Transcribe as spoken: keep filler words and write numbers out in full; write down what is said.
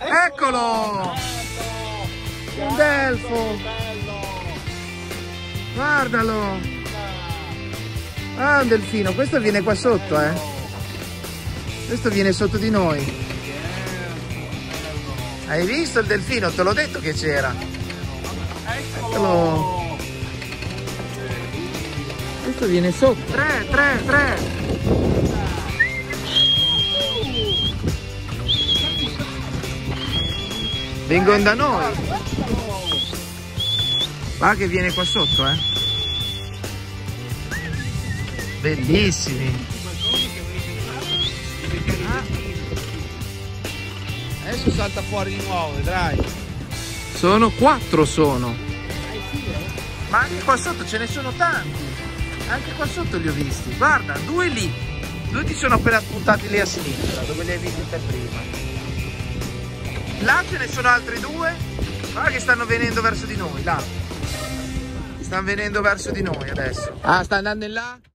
Eccolo! Un delfo! Guardalo! Ah, un delfino. Questo viene qua sotto, eh. Questo viene sotto di noi. Hai visto il delfino? Te l'ho detto che c'era. Eccolo! Questo viene sotto. Tre, tre, tre! Vengono da noi. Va che viene qua sotto, eh. Bellissimi. Adesso salta fuori di nuovo, vedrai. Sono quattro sono. Ma anche qua sotto ce ne sono tanti. Anche qua sotto li ho visti. Guarda, due lì. Due ti sono appena spuntati lì a sinistra, dove li hai visti per prima. Là ce ne sono altri due. Guarda che stanno venendo verso di noi, là. Stanno venendo verso di noi adesso. Ah, sta andando in là?